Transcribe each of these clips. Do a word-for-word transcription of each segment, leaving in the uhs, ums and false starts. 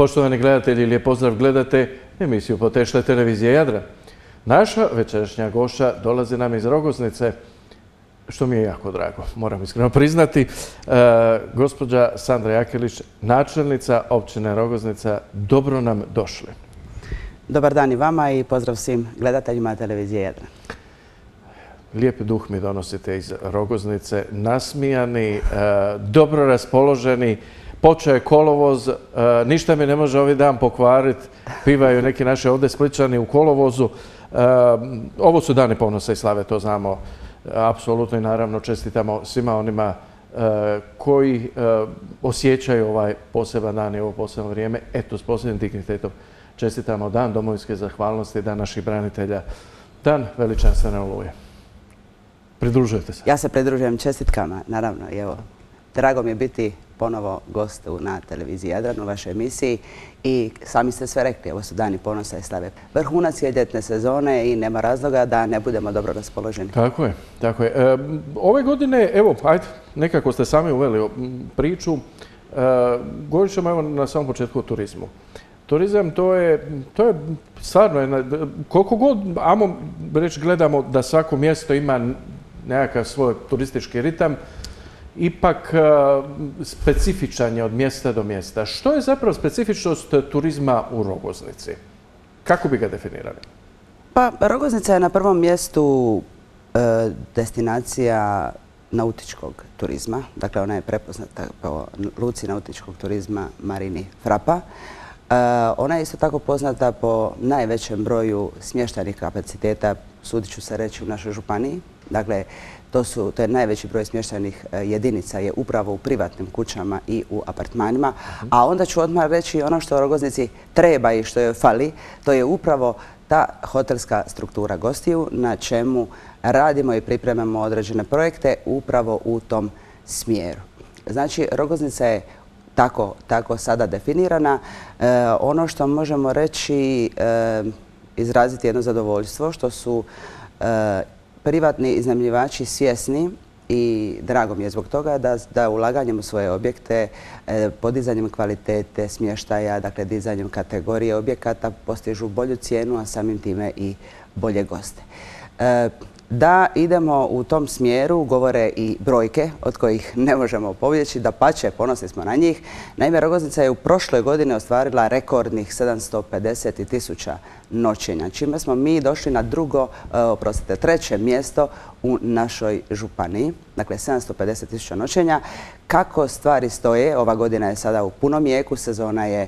Poštovani gledatelji, lijep pozdrav, gledate emisiju Potešle televizije Jadran. Naša večerašnja gošća dolazi nam iz Rogoznice, što mi je jako drago, moram iskreno priznati. E, gospođa Sandra Jakelić, načelnica općine Rogoznica, dobro nam došli. Dobar dan i vama i pozdrav svim gledateljima televizije Jadran. Lijep duh mi donosite iz Rogoznice, nasmijani, e, dobro raspoloženi. Počeo je kolovoz, e, ništa mi ne može ovaj dan pokvariti, pivaju neki naši ovdje Spličani u kolovozu. E, ovo su dani ponosa i slave, to znamo apsolutno i naravno čestitamo svima onima e, koji e, osjećaju ovaj poseban dan i ovo posebno vrijeme. Eto, s posebnim dignitetom čestitamo Dan domovinske zahvalnosti, Dan naših branitelja, Dan veličanstvene Oluje. Pridružujete se? Ja se pridružujem čestitkama, naravno. I evo, drago mi je biti ponovo gost na televiziji Jadran u vašoj emisiji i sami ste sve rekli, ovo su dani ponosa i slave. Vrhunac je ljetne sezone i nema razloga da ne budemo dobro raspoloženi. Tako je, tako je. E, ove godine, evo, ajde, nekako ste sami uveli priču, e, govorit ćemo evo na samom početku o turizmu. Turizam, to je, to je stvarno, koliko god, ajmo reći, gledamo da svako mjesto ima nekakav svoj turistički ritam, ipak specifičan je od mjesta do mjesta. Što je zapravo specifičnost turizma u Rogoznici? Kako bi ga definirali? Pa, Rogoznica je na prvom mjestu e, destinacija nautičkog turizma. Dakle, ona je prepoznata po luci nautičkog turizma Marini Frapa. E, ona je isto tako poznata po najvećem broju smještajnih kapaciteta, sudit ću se reći, u našoj županiji. Dakle, to, su, to je najveći broj smještajnih jedinica je upravo u privatnim kućama i u apartmanima. A onda ću odmah reći ono što u Rogoznici treba i što joj fali, to je upravo ta hotelska struktura gostiju na čemu radimo i pripremamo određene projekte upravo u tom smjeru. Znači, Rogoznica je tako, tako sada definirana. E, ono što možemo reći, e, izraziti jedno zadovoljstvo, što su e, privatni iznajmljivači svjesni i drago mi je zbog toga da, da ulaganjem u svoje objekte, e, podizanjem kvalitete smještaja, dakle dizanjem kategorije objekata postižu bolju cijenu, a samim time i bolje goste. E, Da idemo u tom smjeru govore i brojke od kojih ne možemo pobjeći, dapače, ponosni smo na njih. Naime, Rogoznica je u prošloj godini ostvarila rekordnih sedamsto pedeset tisuća noćenja, čime smo mi došli na drugo, oprostite, treće mjesto u našoj županiji. Dakle, sedamsto pedeset tisuća noćenja. Kako stvari stoje, ova godina je sada u punom jeku, sezona je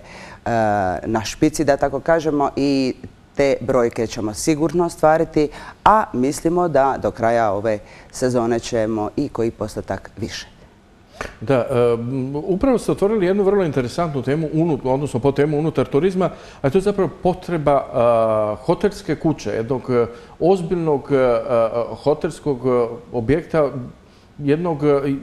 na špici, da tako kažemo, i te brojke ćemo sigurno ostvariti, a mislimo da do kraja ove sezone ćemo i koji postotak više. Da, upravo ste otvorili jednu vrlo interesantnu temu, odnosno po temu unutar turizma, a to je zapravo potreba hotelske kuće, jednog ozbiljnog hotelskog objekta, jednog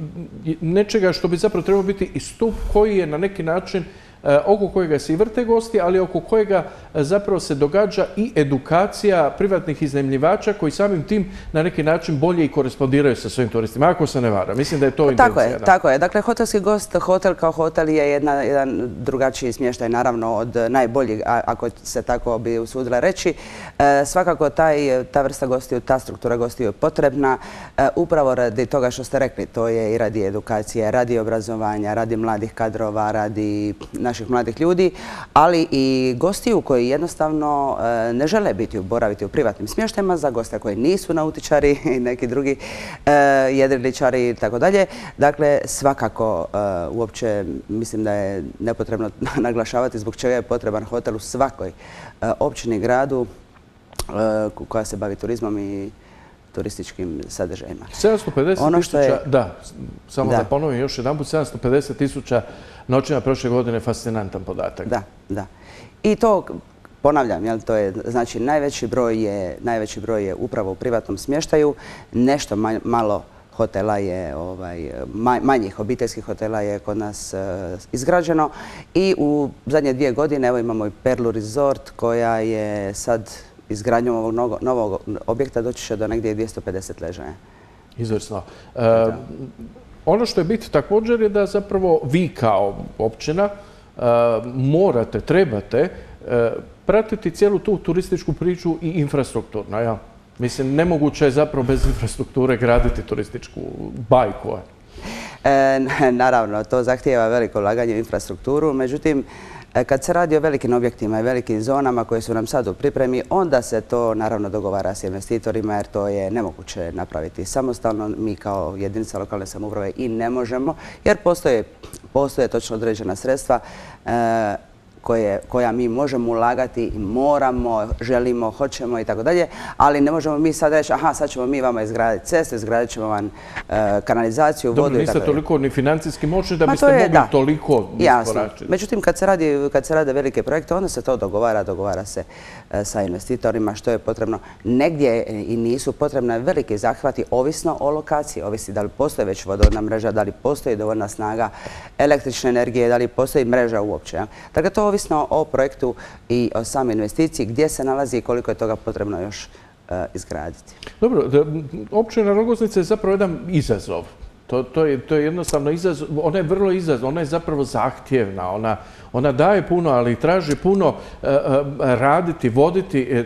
nečega što bi zapravo trebalo biti i stup koji je na neki način oko kojega se i vrte gosti, ali oko kojega zapravo se događa i edukacija privatnih iznajmljivača koji samim tim na neki način bolje i korespondiraju sa svojim turistima. Ako se ne vara, mislim da je to intencija. Tako je, tako je. Dakle, hotelski gost, hotel kao hotel je jedna, jedan drugačiji smještaj, naravno od najboljih, ako se tako bi usudila reći. E, svakako taj, ta vrsta gostiju, ta struktura gostiju je potrebna e, upravo radi toga što ste rekli. To je i radi edukacije, radi obrazovanja, radi mladih kadrova, radi naših mladih ljudi, ali i gostiju koji jednostavno e, ne žele biti boraviti u privatnim smještajima, za goste koji nisu nautičari i neki drugi e, jedriličari i tako dalje. Dakle, svakako e, uopće mislim da je nepotrebno naglašavati zbog čega je potreban hotel u svakoj e, općini, gradu e, koja se bavi turizmom i turističkim sadržajima. sedamsto pedeset tisuća, da, samo da ponovim još jedan put, sedamsto pedeset tisuća noćenja prošle godine, fascinantan podatak. Da, da. I to, ponavljam, jel, to je, znači, najveći broj je, najveći broj je upravo u privatnom smještaju, nešto malo hotela je, ovaj, manjih obiteljskih hotela je kod nas izgrađeno i u zadnje dvije godine evo imamo i Perlu Resort koja je sad izgradnjom ovog novog objekta doći će do negdje dvjesto pedeset ležaja. Izvrsno. Ono što je bit također je da zapravo vi kao općina morate, trebate pratiti cijelu tu turističku priču i infrastrukturno. Ja? Mislim, nemoguće je zapravo bez infrastrukture graditi turističku bajku. E, naravno, to zahtijeva veliko ulaganje u infrastrukturu, međutim, kad se radi o velikim objektima i velikim zonama koje su nam sad u pripremi, onda se to naravno dogovara s investitorima jer to je nemoguće napraviti samostalno. Mi kao jedinica lokalne samouprave i ne možemo jer postoje, postoje točno određena sredstva e, Koje, koja mi možemo ulagati, moramo, želimo, hoćemo i tako dalje, ali ne možemo mi sad reći, aha, sad ćemo mi vama izgraditi cestu, izgradit ćemo vam e, kanalizaciju, vodu Dobro, i tako niste dalje. toliko ni financijski moćni da Ma biste to je, mogli da, toliko jasno. iskoračiti. Međutim, kad se radi, kad se rade velike projekte, onda se to dogovara, dogovara se e, sa investitorima što je potrebno. Negdje i nisu potrebne velike zahvati, ovisno o lokaciji, ovisi da li postoji već vodovodna mreža, da li postoji dovoljna snaga električne energije, da li postoji mreža uopće. Ja? Dakle, to ovisno o projektu i o samoj investiciji, gdje se nalazi i koliko je toga potrebno još uh, izgraditi. Dobro, općina Rogoznica je zapravo jedan izazov. To, to, je, to je jednostavno izazov, ona je vrlo izazov, ona je zapravo zahtjevna, ona, ona daje puno, ali traži puno uh, uh, raditi, voditi uh,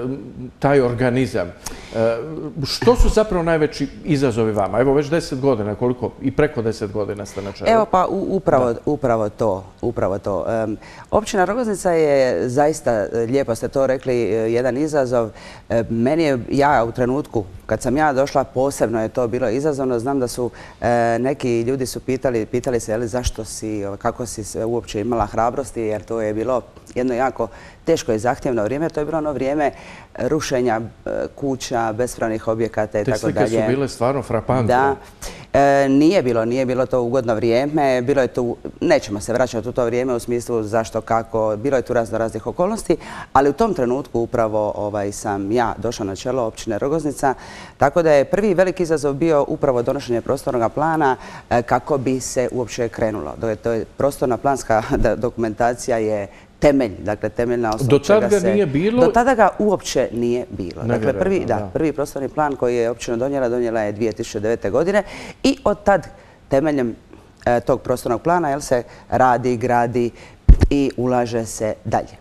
taj organizam. Uh, što su zapravo najveći izazovi vama? Evo već deset godina, koliko i preko deset godina ste na čelu. Evo pa u, upravo, upravo to. Upravo to. Um, općina Rogoznica je zaista, lijepo ste to rekli, jedan izazov. Um, meni je, ja u trenutku kad sam ja došla, posebno je to bilo izazovno. Znam da su e, neki ljudi su pitali, pitali se, jeli, zašto si, kako si uopće imala hrabrosti, jer to je bilo jedno jako teško i zahtjevno vrijeme. To je bilo ono vrijeme rušenja e, kuća, bespravnih objekata i tako dalje. Te slike su bile stvarno frapantne. Da. E, nije bilo, nije bilo to ugodno vrijeme. Bilo je tu, nećemo se vraćati u to vrijeme u smislu zašto, kako, bilo je tu razno raznih okolnosti, ali u tom trenutku upravo ovaj, sam ja došla na čelo općine Rogoznica, tako da je prvi veliki izazov bio upravo donošenje prostornog plana e, kako bi se uopće krenulo. To je prostorna planska dokumentacija je temelj, dakle temeljna osnova. Do tada ga nije bilo? Do tada ga uopće nije bilo. Dakle, prvi, da, prvi prostorni plan koji je općina donijela, donijela je dvije tisuće devete. godine i od tad temeljem e, tog prostornog plana jel, se radi, gradi i ulaže se dalje.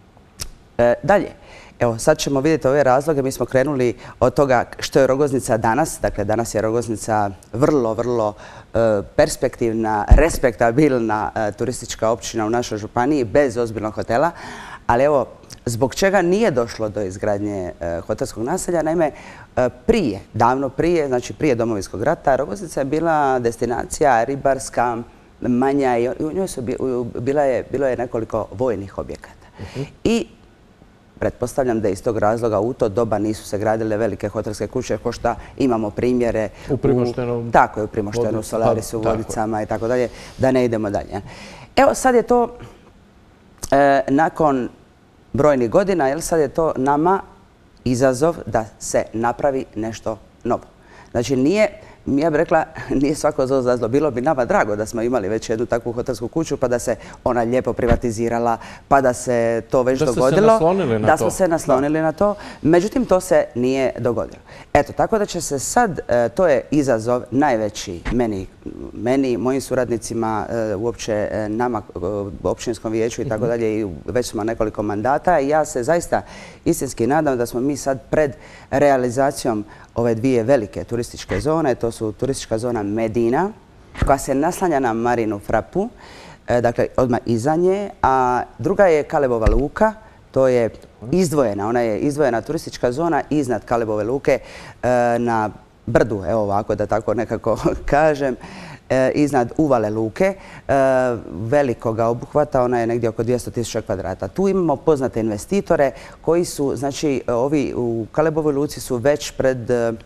E, dalje. Evo, sad ćemo vidjeti ove razloge. Mi smo krenuli od toga što je Rogoznica danas. Dakle, danas je Rogoznica vrlo, vrlo e, perspektivna, respektabilna e, turistička općina u našoj županiji bez ozbiljnog hotela. Ali evo, zbog čega nije došlo do izgradnje e, hotelskog naselja? Naime, e, prije, davno prije, znači prije Domovinskog rata, Rogoznica je bila destinacija ribarska, manja i u njoj su bila je, bilo je nekoliko vojnih objekata. Uh-huh. I pretpostavljam da iz tog razloga u to doba nisu se gradile velike hotelske kuće, ko što imamo primjere u Primoštenu, tako je, u Primoštenu, Solarisu, Vodicama i tako dalje, da ne idemo dalje. Evo sad je to e, nakon brojnih godina, jel sad je to nama izazov da se napravi nešto novo. Znači nije, ja bih rekla, nije svako zlo za zlo. Bilo bi nama drago da smo imali već jednu takvu hotelsku kuću pa da se ona lijepo privatizirala, pa da se to već dogodilo. Da smo se naslonili na to. Međutim, to se nije dogodilo. Eto, tako da će se sad, to je izazov najveći meni, meni mojim suradnicima, uopće nama, općinskom vijeću i tako dalje, i već smo nekoliko mandata i ja se zaista istinski nadam da smo mi sad pred realizacijom ove dvije velike turističke zone. To su turistička zona Medina, koja se naslanja na Marinu Frapu, dakle odmah iza nje, a druga je Kalebova luka, to je izdvojena, ona je izdvojena turistička zona iznad Kalebove luke na brdu, evo ovako da tako nekako kažem, iznad Uvale luke, velikoga obuhvata, ona je negdje oko dvjesto tisuća kvadrata. Tu imamo poznate investitore koji su, znači, ovi u Kalebovoj luci su već pred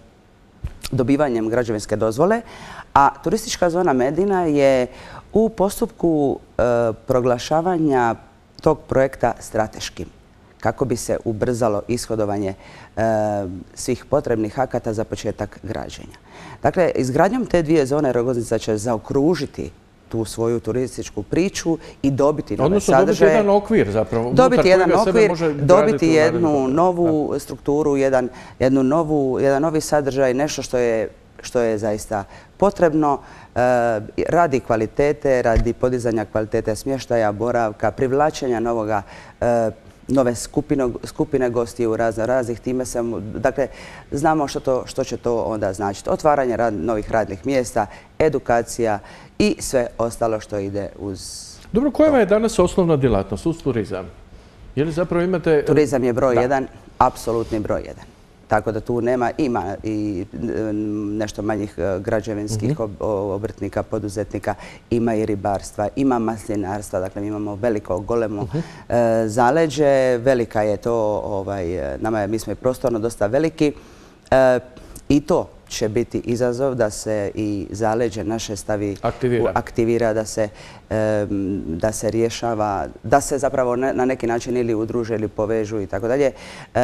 dobivanjem građevinske dozvole, a turistička zona Medina je u postupku proglašavanja tog projekta strateškim, kako bi se ubrzalo ishodovanje e, svih potrebnih akata za početak građenja. Dakle, izgradnjom te dvije zone Rogoznica će zaokružiti tu svoju turističku priču i dobiti nove Odnosno, sadržaje. dobiti jedan okvir zapravo. Dobiti jedan okvir, dobiti jednu novu strukturu, jedan, jednu novu, jedan novi sadržaj, nešto što je, što je zaista potrebno radi kvalitete, radi podizanja kvalitete smještaja, boravka, privlačenja novoga nove skupine, skupine gostiju razno raznih. Time se, dakle, znamo što, to, što će to onda značiti. Otvaranje rad, novih radnih mjesta, edukacija i sve ostalo što ide uz... Dobro, koja vam je danas osnovna djelatnost uz turizam? Je li zapravo imate... Turizam je broj da. jedan, apsolutni broj jedan. Tako da tu nema, ima i nešto manjih građevinskih uh-huh. obrtnika, poduzetnika, ima i ribarstva, ima maslinarstva, dakle mi imamo veliko, golemo uh-huh. zaleđe, velika je to, ovaj, nama je, mi smo i prostorno dosta veliki e, i to će biti izazov da se i zaleđe naše stavi, aktivira, aktivira da, se, e, da se rješava, da se zapravo na, na neki način ili udruže ili povežu i tako dalje.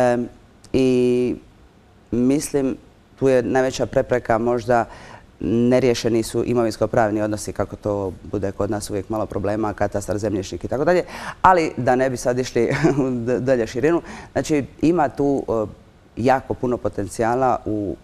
I mislim, tu je najveća prepreka možda neriješeni su imovinsko-pravni odnosi, kako to bude kod nas uvijek malo problema, katastar, zemljišnik i tako dalje. Ali da ne bi sad išli u dalje širinu, znači ima tu jako puno potencijala u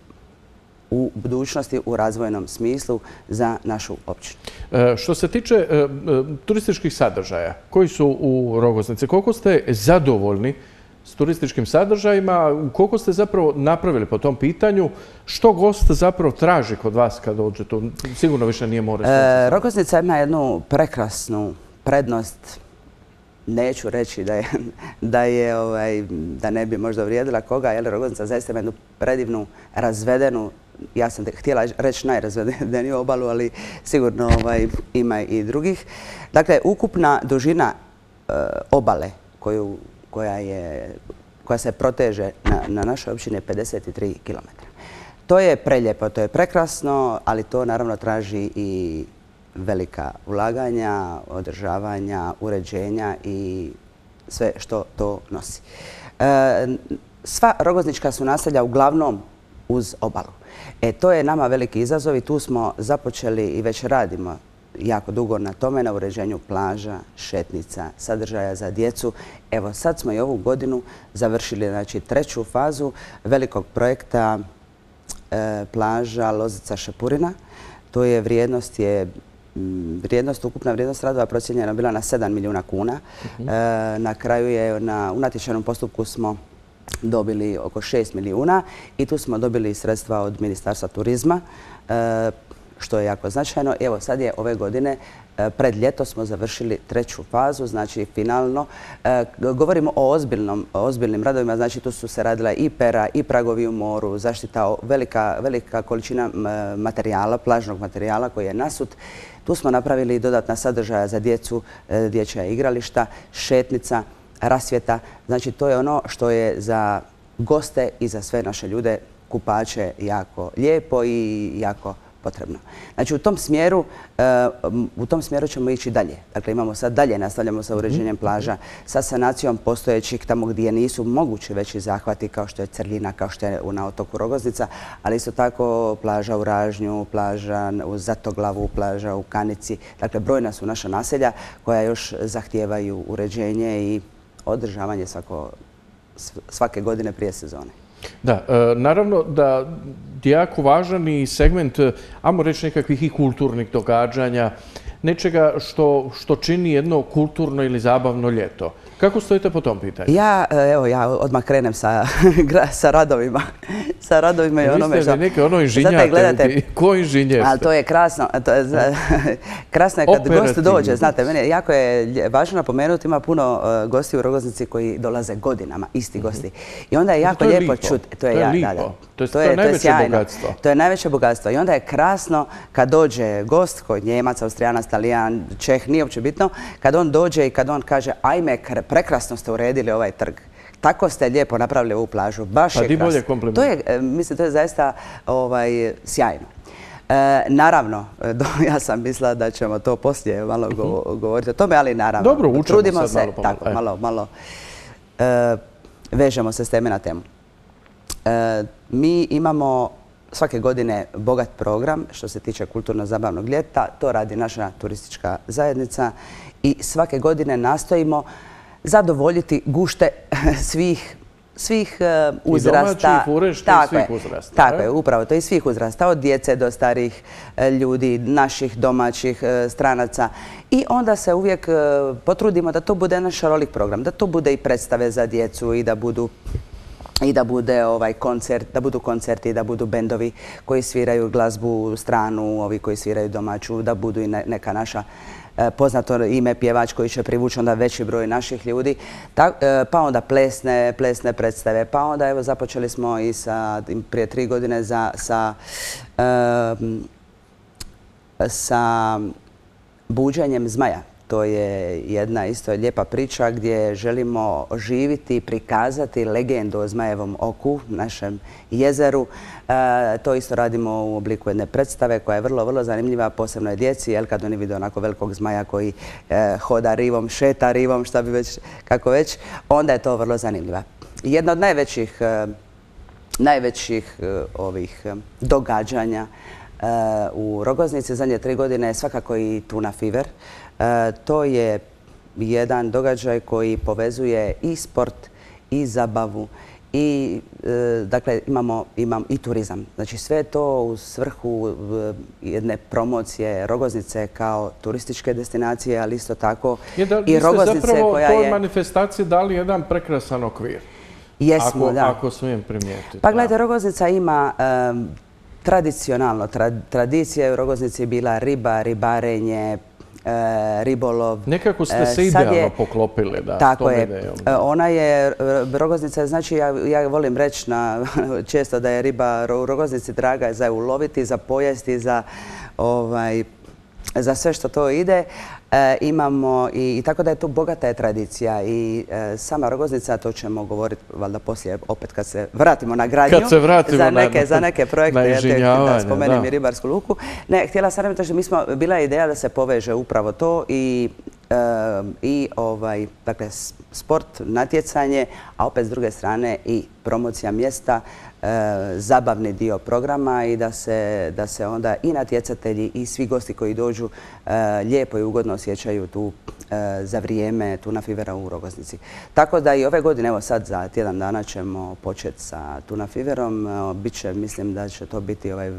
u budućnosti u razvojnom smislu za našu općinu. E, što se tiče e, turističkih sadržaja koji su u Rogoznici, koliko ste zadovoljni s turističkim sadržajima, koliko ste zapravo napravili po tom pitanju, što gost zapravo traži kod vas kad dođe tu? Sigurno više nije more. E, Rogoznica ima jednu prekrasnu prednost, neću reći da je, da je ovaj, da ne bi možda vrijedila koga, jer Rogoznica zaista ima jednu predivnu, razvedenu, ja sam htjela reći najrazvedeniju obalu, ali sigurno ovaj, ima i drugih. Dakle, ukupna dužina e, obale koju koja, je, koja se proteže na, na našoj općini je pedeset tri kilometra. To je prelijepo, to je prekrasno, ali to naravno traži i velika ulaganja, održavanja, uređenja i sve što to nosi. E, sva rogoznička su naselja uglavnom uz obalu. E, to je nama veliki izazov i tu smo započeli i već radimo jako dugo na tome, na uređenju plaža, šetnica, sadržaja za djecu. Evo, sad smo i ovu godinu završili znači, treću fazu velikog projekta e, plaža Lozica-Šepurina. To je vrijednost, je, vrijednost, ukupna vrijednost radova procijenjena bila na sedam milijuna kuna. Uh-huh. e, na kraju je, na, u natječajnom postupku smo dobili oko šest milijuna i tu smo dobili sredstva od Ministarstva turizma, e, što je jako značajno. Evo sad je ove godine, pred ljeto smo završili treću fazu, znači finalno. E, govorimo o ozbiljnom, ozbiljnim radovima, znači tu su se radila i pera, i pragovi u moru, zaštita, velika, velika količina materijala, plažnog materijala koji je nasut. Tu smo napravili dodatna sadržaja za djecu, dječja igrališta, šetnica, rasvjeta. Znači to je ono što je za goste i za sve naše ljude, kupače, jako lijepo i jako potrebno. Znači u tom smjeru, u tom smjeru ćemo ići dalje. Dakle, imamo sad dalje, nastavljamo sa uređenjem plaža, sa sanacijom postojećih tamo gdje nisu mogući veći zahvati kao što je Crljina, kao što je na otoku Rogoznica, ali isto tako plaža u Ražnju, plaža u Zatoglavu, plaža u Kanici. Dakle, brojna su naša naselja koja još zahtijevaju uređenje i održavanje svako, svake godine prije sezone. Da, naravno da je jako važan i segment, ajmo reći, nekakvih i kulturnih događanja, nečega što, što čini jedno kulturno ili zabavno ljeto. Kako stojite po tom pitanju? Ja, evo, ja odmah krenem sa, sa radovima. Sa radovima i onome što... Vi ste neke ono inženjate. Ko inženjer ste? Ali to je krasno. To je, krasno je kad gost dođe. Znate, meni jako je važno napomenuti, ima puno uh, gosti u Rogoznici koji dolaze godinama, isti gosti. I onda je jako lijepo čuti. To je ja, lijepo. Da, da. To je, to je najveće bogatstvo. To je najveće bogatstvo. I onda je krasno kad dođe gost, koji Njemac, Austrijanac, Talijan, Čeh, nije uopće bitno, kad on dođe i kad on kaže ajme, prekrasno ste uredili ovaj trg. Tako ste lijepo napravili ovu plažu. Baš je krasno. To je, mislim, to je zaista ovaj, sjajno. E, naravno, do, ja sam mislila da ćemo to poslije malo go, govoriti o tome, ali naravno. Dobro, učemo trudimo sad se, malo pomalo. Tako, malo, malo e, vežemo se s teme na temu. E, mi imamo svake godine bogat program što se tiče kulturno-zabavnog ljeta. To radi naša turistička zajednica i svake godine nastojimo zadovoljiti gušte svih svih uzrasta. I domaćih, urešta i svih uzrasta. Tako je, upravo to, i svih uzrasta, od djece do starih ljudi, naših domaćih stranaca. I onda se uvijek potrudimo da to bude naš šarolik program, da to bude i predstave za djecu i da budu i da bude ovaj koncert, da budu koncerti, da budu bendovi koji sviraju glazbu stranu, ovi koji sviraju domaću, da budu i neka naša poznato ime pjevač koji će privući onda veći broj naših ljudi, pa onda plesne, plesne predstave, pa onda evo započeli smo i sa, prije tri godine za, sa, um, sa buđenjem zmaja. To je jedna isto lijepa priča gdje želimo oživiti i prikazati legendu o Zmajevom oku, našem jezeru. E, to isto radimo u obliku jedne predstave koja je vrlo, vrlo zanimljiva, posebno je djeci, jer kad oni vide onako velikog zmaja koji e, hoda rivom, šeta rivom, šta bi već, kako već, onda je to vrlo zanimljiva. Jedna od najvećih, e, najvećih e, ovih e, događanja e, u Rogoznici zadnje tri godine je svakako i Tuna Fever. E, to je jedan događaj koji povezuje i sport i zabavu i e, dakle imamo, imam i turizam. Znači sve to u svrhu e, jedne promocije Rogoznice kao turističke destinacije, ali isto tako je da, i Rogoznice koja je... zapravo toj manifestaciji dali jedan prekrasan okvir. Jesmo, ako, da. Ako smijem primijetiti. Pa gledajte, Rogoznica ima e, tradicionalno, tra, tradicija je u Rogoznici bila riba, ribarenje, E, ribolov. Nekako ste se idealno poklopili, da. Tako je. Ona je, Rogoznica, znači ja, ja volim reći na, često da je riba u Rogoznici draga za uloviti, za pojesti, za, ovaj, za sve što to ide. E, imamo i, i tako da je tu bogata je tradicija i e, sama Rogoznica, to ćemo govoriti valjda poslije opet kad se vratimo na gradnju. Kad se vratimo za neke, na, za neke projekte, na da spomenem da. i ribarsku luku. Ne, htjela sam reći, mi smo, bila je ideja da se poveže upravo to i, e, i ovaj, dakle, sport, natjecanje, a opet s druge strane i promocija mjesta, E, zabavni dio programa i da se, da se onda i natjecatelji i svi gosti koji dođu e, lijepo i ugodno osjećaju tu e, za vrijeme Tuna Fevera u Rogoznici. Tako da i ove godine, evo sad za tjedan dana ćemo početi sa Tuna Feverom. E, biće, mislim da će to biti ovaj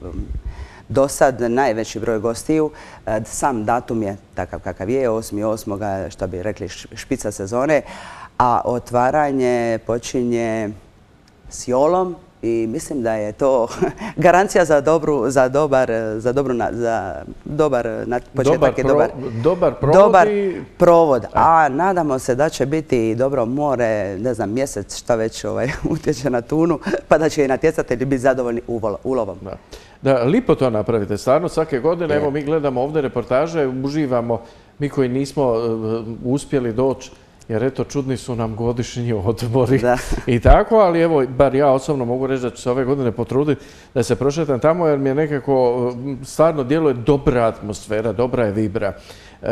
do sad najveći broj gostiju. E, sam datum je takav kakav je, osmi osmoga što bi rekli špica sezone, a otvaranje počinje s jolom i mislim da je to garancija za dobru, za dobar, za dobru, za dobar početak i dobar, dobar provod. Dobar provod. A nadamo se da će biti i dobro more, ne znam, mjesec šta već ovaj, utječe na tunu, pa da će i natjecatelji biti zadovoljni ulovom. Da. Da, lipo to napravite. Stvarno svake godine, evo mi gledamo ovdje reportaže, uživamo, mi koji nismo uh, uspjeli doći, jer eto, čudni su nam godišnji odmori i tako, ali evo, bar ja osobno mogu reći da ću se ove godine potruditi da se prošetam tamo, jer mi je nekako, stvarno djeluje dobra atmosfera, dobra je vibra. E,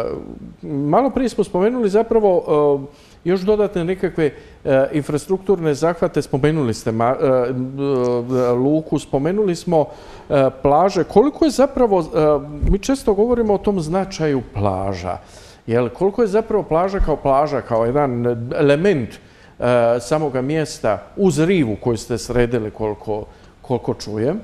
malo prije smo spomenuli zapravo e, još dodatne nekakve e, infrastrukturne zahvate, spomenuli ste ma, e, e, luku, spomenuli smo e, plaže. Koliko je zapravo, e, mi često govorimo o tom značaju plaža. Jel, koliko je zapravo plaža kao plaža, kao jedan element uh, samoga mjesta uz rivu koju ste sredili koliko, koliko čujem?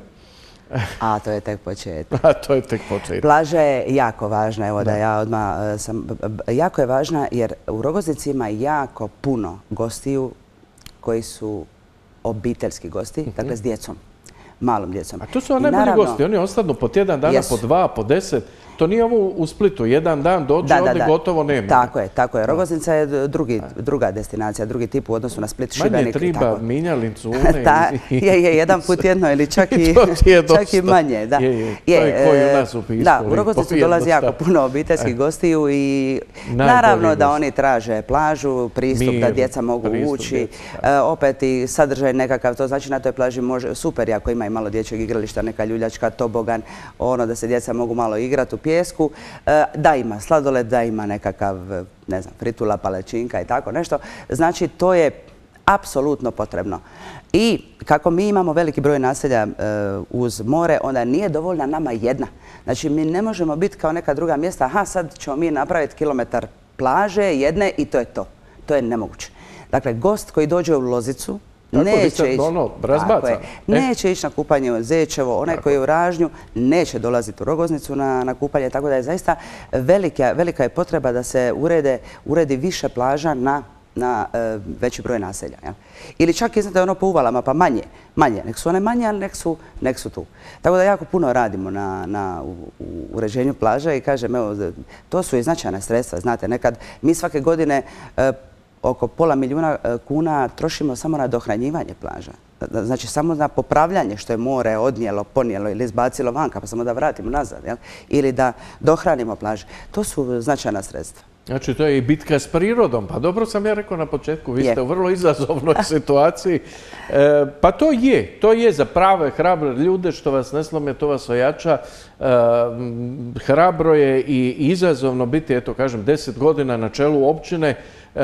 A to je tek početak. A to je tek početak. Plaža je jako važna, evo da, da ja odmah uh, sam, jako je važna jer u Rogoznici ima jako puno gostiju koji su obiteljski gosti, uh-huh. dakle s djecom, malom djecom. A to su najbolji naravno, gosti, oni ostanu po tjedan dana, jesu. po dva, po deset. To nije ovo u Splitu, jedan dan dođe, da, ovdje da, da. gotovo nema. Tako je, tako je. Rogoznica je drugi, druga destinacija, drugi tip u odnosu na Split, Šibenik. Manje triba, Minjalincu, une. Ta, je, je, jedan put jedno ili čak i, čak i manje. Da. Je, je. je, to je koji u nas u Pisku. Da, u Rogoznicu dolazi jako puno obiteljskih gostiju i naravno da oni traže plažu, pristup Mir, da djeca mogu ući. E, opet i sadržaj nekakav, to znači na toj plaži može, super ako ima i malo dječjeg igrališta, neka ljuljačka, tobogan, ono da se djeca mogu malo igrati u pijesku, da ima sladoled, da ima nekakav, ne znam, fritula, palečinka i tako nešto. Znači, to je apsolutno potrebno. I kako mi imamo veliki broj naselja uz more, onda nije dovoljna nama jedna. Znači, mi ne možemo biti kao neka druga mjesta, aha, sad ćemo mi napraviti kilometar plaže jedne i to je to. To je nemoguće. Dakle, gost koji dođe u Lozicu Tako, neće ići, ono, razbaca. je, neće ići na kupanje u Zečevo, onaj koji je u Ražnju neće dolaziti u Rogoznicu na, na kupanje, tako da je zaista velika, velika je potreba da se urede, uredi više plaža na na e, veći broj naselja. Ja? Ili čak iznate ono po uvalama, pa manje, manje. Nek su one manje, ali nek su, nek su tu. Tako da jako puno radimo na, na u, u uređenju plaža i kažem, evo, to su i značajna sredstva. Znate, nekad mi svake godine e, oko pola milijuna kuna trošimo samo na dohranjivanje plaža. Znači samo na popravljanje što je more odnijelo, ponijelo ili izbacilo vanka, pa samo da vratimo nazad. Jel? Ili da dohranimo plaže. To su značajna sredstva. Znači, to je i bitka s prirodom. Pa dobro sam ja rekao na početku, vi ste u vrlo izazovnoj situaciji. E, pa to je, to je za prave, hrabre ljude, što vas ne slome, to vas ojača. E, hrabro je i izazovno biti, eto kažem, deset godina na čelu općine. E,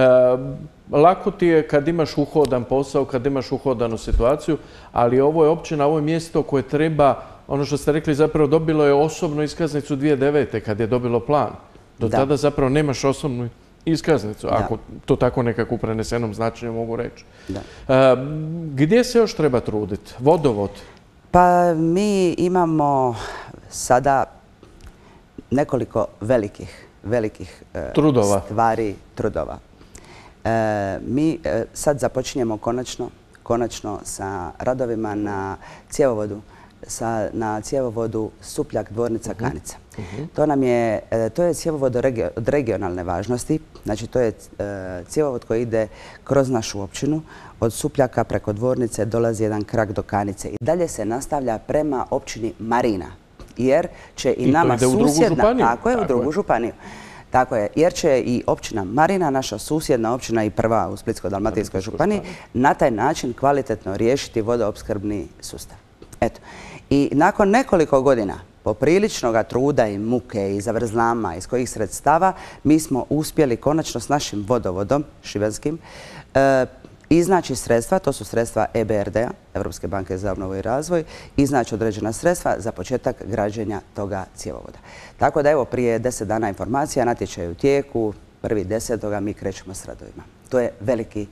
lako ti je kad imaš uhodan posao, kad imaš uhodanu situaciju, ali ovo je općina, ovo je mjesto koje treba, ono što ste rekli, zapravo dobilo je osobnu iskaznicu dvije tisuće devete kad je dobilo plan. Do da. tada zapravo nemaš osobnu iskaznicu, da. ako to tako nekako u prenesenom značenju mogu reći. Da. E, gdje se još treba truditi? Vodovod? Pa mi imamo sada nekoliko velikih, velikih trudova. stvari, trudova. E, mi e, sad započinjemo konačno, konačno sa radovima na cjevovodu, sa, na cjevovodu Supljak, Dvornica, uh-huh. Kanica. Uh-huh. To nam je, to je cjevovod od regionalne važnosti. Znači, to je e, cjevovod koji ide kroz našu općinu. Od Supljaka preko Dvornice dolazi jedan krak do Kanice. I dalje se nastavlja prema općini Marina. Jer će i, I nama to ide susjedna... U drugu tako je, u drugu je. županiju. Tako je, jer će i općina Marina, naša susjedna općina i prva u Splitsko-dalmatinskoj županiji, na taj način kvalitetno riješiti vodoopskrbni sustav. Eto. I nakon nekoliko godina popriličnog truda i muke i zavrzlama iz kojih sredstava mi smo uspjeli konačno s našim vodovodom šibenskim e, iznaći sredstva, to su sredstva E B R D-a, Europske banke za obnovu i razvoj, iznaći određena sredstva za početak građenja toga cjevovoda. Tako da evo prije deset dana informacija, natječaj u tijeku, prvi desetoga mi krećemo s radovima. To je veliki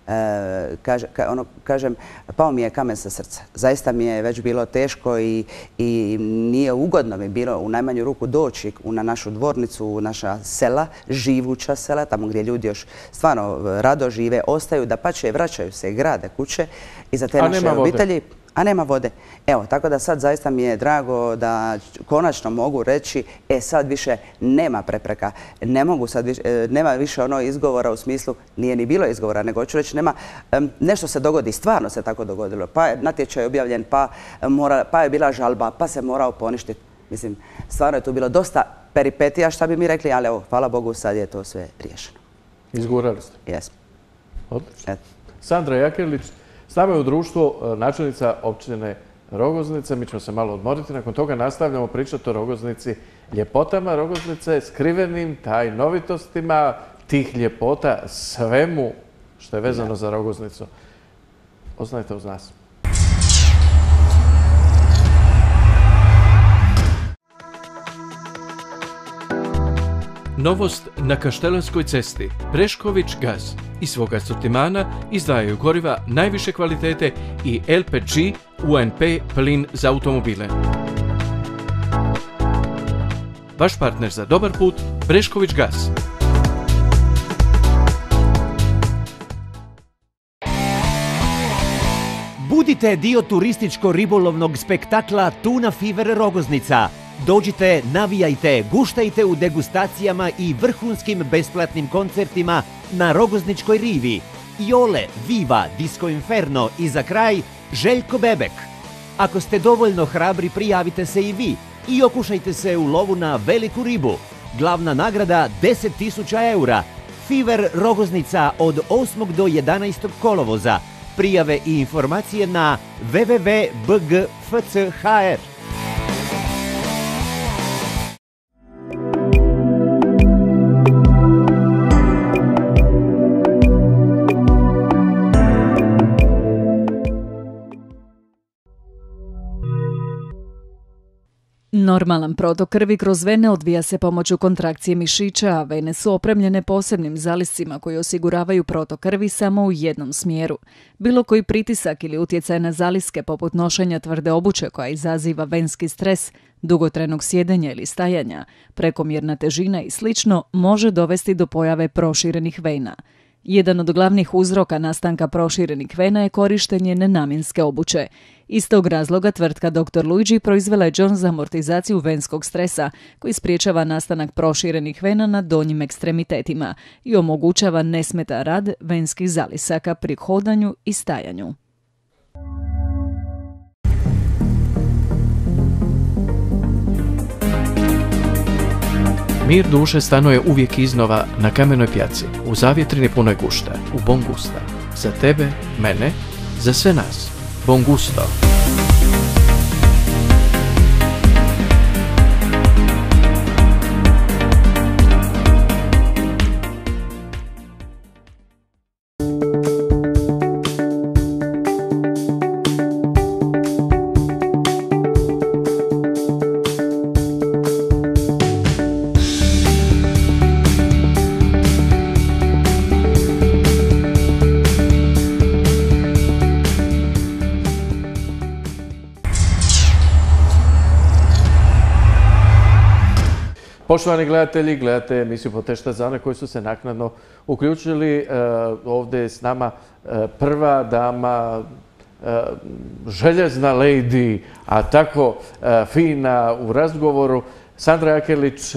E, kaže, ka, ono, kažem, pao mi je kamen sa srca. Zaista mi je već bilo teško i, i nije ugodno mi bilo u najmanju ruku doći na našu dvornicu, u naša sela, živuća sela, tamo gdje ljudi još stvarno rado žive, ostaju, da pače, vraćaju se i grade kuće i za te A naše obitelji. A nema vode. Evo, tako da sad zaista mi je drago da konačno mogu reći, e sad više nema prepreka, ne mogu sad više, nema više ono izgovora u smislu, nije ni bilo izgovora, nego hoću reći, nema, nešto se dogodi, stvarno se tako dogodilo, pa je natječaj objavljen, pa, mora, pa je bila žalba, pa se morao poništiti. Mislim, stvarno je tu bilo dosta peripetija, šta bi mi rekli, ali evo, hvala Bogu, sad je to sve riješeno. Izgurali ste? Jesmo. Odlično. Et. Sandra Jakerlić, s nama je u društvu načelnica općine Rogoznice. Mi ćemo se malo odmoriti. Nakon toga nastavljamo pričati o Rogoznici, ljepotama Rogoznice, skrivenim tajnovitostima tih ljepota, svemu što je vezano ja. za Rogoznicu. Ostanite uz nas. Novost na Kaštelanskoj cesti. Brešković gaz. Iz svog asortimana izdvajaju goriva najviše kvalitete i L P G U N P plin za automobile. Vaš partner za dobar put, Brešković gaz. Budite dio turističko-ribolovnog spektakla Tuna Fever Rogoznica. Dođite, navijajte, guštajte u degustacijama i vrhunskim besplatnim koncertima na Rogozničkoj rivi. Jole, Viva, Disco Inferno i za kraj Željko Bebek. Ako ste dovoljno hrabri, prijavite se i vi i okušajte se u lovu na veliku ribu. Glavna nagrada deset tisuća eura. Fever Rogoznica od osmog do jedanaestog kolovoza. Prijave i informacije na w w w tačka b g f c h r. Normalan protok krvi kroz vene odvija se pomoću kontrakcije mišića, a vene su opremljene posebnim zaliscima koji osiguravaju protok krvi samo u jednom smjeru. Bilo koji pritisak ili utjecaj na zaliske poput nošenja tvrde obuće koja izaziva venski stres, dugotrajnog sjedenja ili stajanja, prekomjerna težina i slično može dovesti do pojave proširenih vena. Jedan od glavnih uzroka nastanka proširenih vena je korištenje nenamjenske obuće. Iz tog razloga tvrtka doktor Luigi proizvela je Jones za amortizaciju venskog stresa, koji spriječava nastanak proširenih vena na donjim ekstremitetima i omogućava nesmetan rad venskih zalisaka pri hodanju i stajanju. Mir duše stanuje uvijek iznova na Kamenoj pjaci, u zavjetrini punoj gušta, u Bon Gusta. Za tebe, mene, za sve nas. Bon Gusto. Poštovani gledatelji, gledate emisiju Potešta za one koji su se naknadno uključili. Ovdje je s nama prva dama, željezna lady, a tako fina u razgovoru, Sandra Jakelić,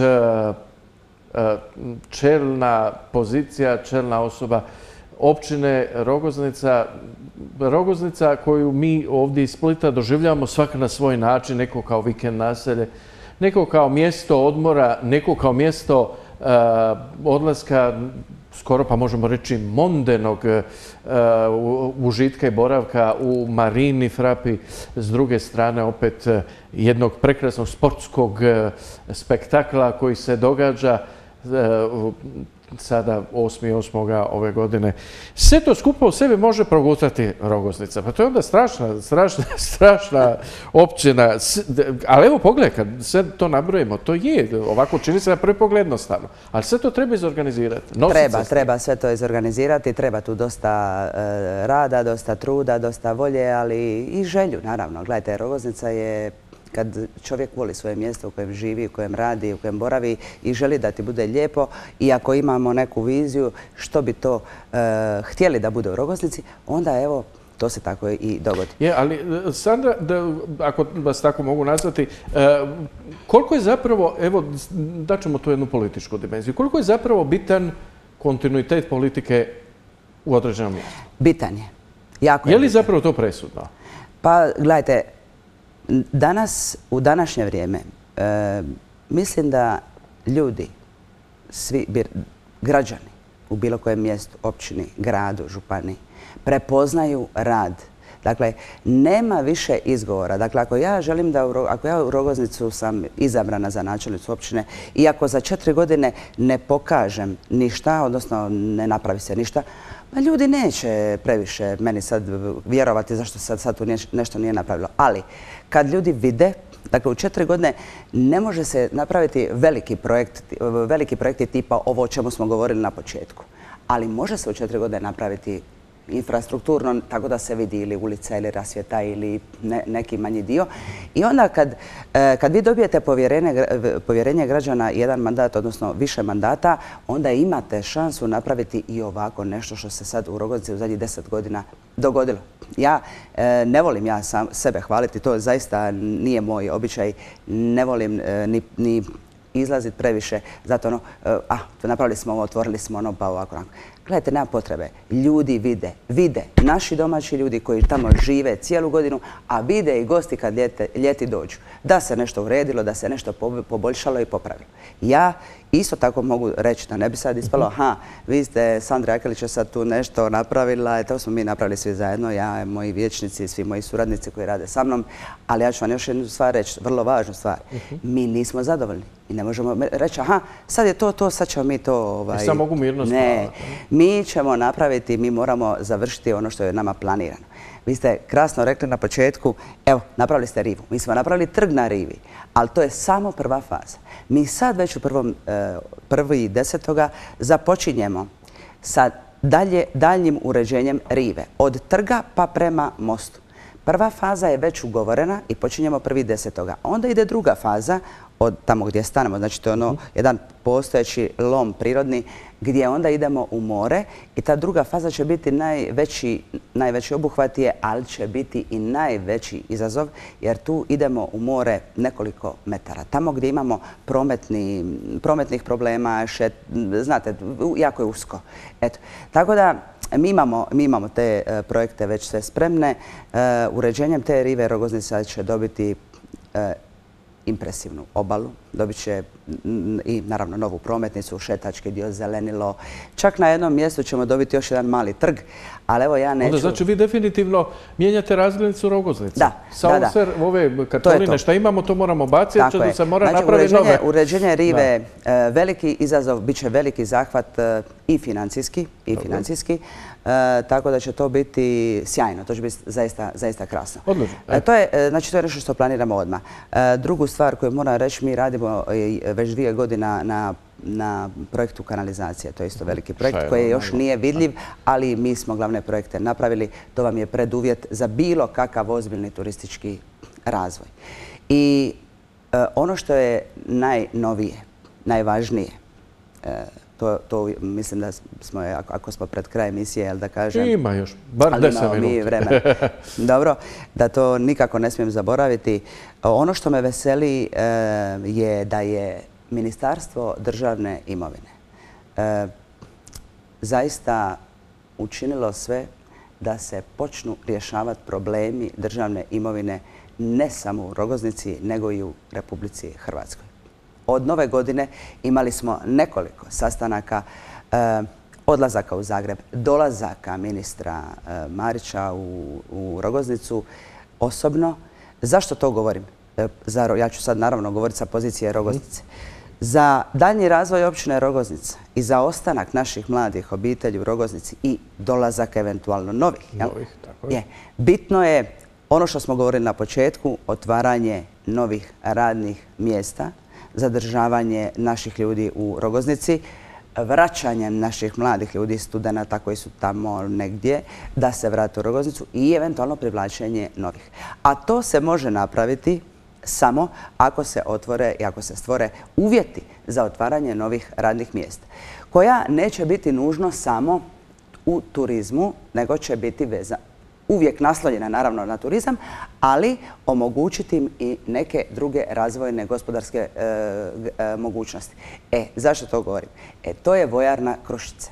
čelna pozicija, čelna osoba općine Rogoznica. Rogoznica koju mi ovdje iz Splita doživljavamo svak na svoj način, neko kao vikend naselje, neko kao mjesto odmora, neko kao mjesto uh, odlaska, skoro pa možemo reći mondenog uh, užitka i boravka u Marini Frapi. S druge strane opet uh, jednog prekrasnog sportskog uh, spektakla koji se događa uh, sada osmi osmoga ove godine. Sve to skupo u sebi može progutati Rogoznica. Pa to je onda strašna, strašna, strašna općina. Ali evo pogledaj, kad sve to nabrojimo, to je, ovako čini se na prvi pogled jednostavno. Ali sve to treba izorganizirati. Treba, treba sve to izorganizirati. Treba tu dosta e, rada, dosta truda, dosta volje, ali i želju, naravno. Gledajte, Rogoznica je kad čovjek voli svoje mjesto u kojem živi, u kojem radi, u kojem boravi i želi da ti bude lijepo i ako imamo neku viziju što bi to e, htjeli da bude u Rogoznici, onda evo, to se tako i dogodi. Je, ali Sandra, da, ako vas tako mogu nazvati, e, koliko je zapravo, evo, daćemo tu jednu političku dimenziju, koliko je zapravo bitan kontinuitet politike u određenom mjestu? Bitan je. Jako je, je li bitan. Zapravo to presudno? Pa, gledajte, danas, u današnje vrijeme, e, mislim da ljudi, svi bir, građani u bilo kojem mjestu, općini, gradu, županiji, prepoznaju rad. Dakle, nema više izgovora. Dakle, ako ja želim da, u, ako ja u Rogoznicu sam izabrana za načelnicu općine i ako za četiri godine ne pokažem ništa, odnosno ne napravi se ništa, pa ljudi neće previše meni sad vjerovati zašto sad, sad tu nešto nije napravilo. Ali, kad ljudi vide, dakle u četiri godine ne može se napraviti veliki projekt, veliki projekti tipa ovo o čemu smo govorili na početku. Ali može se u četiri godine napraviti infrastrukturno, tako da se vidi ili ulica ili rasvjeta ili ne, neki manji dio. I onda kad, kad vi dobijete povjerenje, povjerenje građana jedan mandat, odnosno više mandata, onda imate šansu napraviti i ovako nešto što se sad u Rogoznici u zadnjih deset godina dogodilo. Ja e, ne volim ja sam sebe hvaliti, to zaista nije moj običaj, ne volim e, ni, ni izlaziti previše, zato ono, e, a, napravili smo ovo, otvorili smo ono, pa ovako, onako. Gledajte, nema potrebe. Ljudi vide, vide, naši domaći ljudi koji tamo žive cijelu godinu, a vide i gosti kad ljete, ljeti dođu. Da se nešto uredilo, da se nešto poboljšalo i popravilo. Ja isto tako mogu reći da ne bi sad ispalo, aha, vi ste, Sandra Jakelić je sad tu nešto napravila, to smo mi napravili svi zajedno, ja, moji vijećnici, svi moji suradnici koji rade sa mnom, ali ja ću vam još jednu stvar reći, vrlo važnu stvar. Mi nismo zadovoljni i ne možemo reći, aha, sad je to, to, sad ćemo mi to... Ovaj, sad mogu mirno spavati. Ne, mi ćemo napraviti, mi moramo završiti ono što je nama planirano. vi ste krasno rekli na početku, evo, napravili ste rivu. Mi smo napravili trg na rivi, ali to je samo prva faza. Mi sad već u prvom, prvi desetoga započinjemo sa dalje, daljnjim uređenjem rive. Od trga pa prema mostu. Prva faza je već ugovorena i počinjemo prvi desetoga. Onda ide druga faza od tamo gdje stanemo. Znači to je ono jedan postojeći lom prirodni gdje onda idemo u more i ta druga faza će biti najveći, najveći obuhvat je, ali će biti i najveći izazov jer tu idemo u more nekoliko metara. Tamo gdje imamo prometni, prometnih problema, šet, znate, jako je usko. Eto, tako da mi imamo, mi imamo te uh, projekte već sve spremne. Uh, uređenjem te rive Rogoznica će dobiti uh, impresivnu obalu, dobit će i naravno novu prometnicu, šetački dio, zelenilo. Čak na jednom mjestu ćemo dobiti još jedan mali trg, ali evo ja neću... Onda znači vi definitivno mijenjate razglednicu Rogoznice. Da, da, Sauser, ove Katoline šta imamo, to moramo baciti, jer će se mora znači, napraviti nove. Uređenje rive, da. veliki izazov, bit će veliki zahvat i financijski, i Dobro. financijski, e, tako da će to biti sjajno, to će biti zaista, zaista krasno. Odlično. E, to je, znači, to je nešto što planiramo odmah. E, drugu stvar koju moram reći, mi radimo već dvije godina na na projektu kanalizacije. To je isto veliki projekt koji još nije vidljiv, ali mi smo glavne projekte napravili. To vam je preduvjet za bilo kakav ozbiljni turistički razvoj. I e, ono što je najnovije, najvažnije, e, to, to mislim da smo, ako, ako smo pred kraj emisije, jel da kažem... Ima još, bar deset minuta. Mi vremena. Dobro, da to nikako ne smijem zaboraviti. Ono što me veseli e, je da je Ministarstvo državne imovine e, zaista učinilo sve da se počnu rješavati problemi državne imovine ne samo u Rogoznici, nego i u Republici Hrvatskoj. Od nove godine imali smo nekoliko sastanaka, e, odlazaka u Zagreb, dolazaka ministra e, Marića u, u Rogoznicu osobno. Zašto to govorim? E, za, ja ću sad naravno govoriti sa pozicije Rogoznice. Za daljnji razvoj općine Rogoznica i za ostanak naših mladih obitelji u Rogoznici i dolazak eventualno novih, novih tako je. Je, bitno je ono što smo govorili na početku, otvaranje novih radnih mjesta, zadržavanje naših ljudi u Rogoznici, vraćanje naših mladih ljudi, studenata koji su tamo negdje, da se vrate u Rogoznicu i eventualno privlačenje novih. A to se može napraviti samo ako se otvore i ako se stvore uvjeti za otvaranje novih radnih mjesta, koja neće biti nužno samo u turizmu, nego će biti veza, uvijek naslonjena naravno na turizam, ali omogućiti im i neke druge razvojne gospodarske e, e, mogućnosti. E, zašto to govorim? E, to je vojarna Krušice.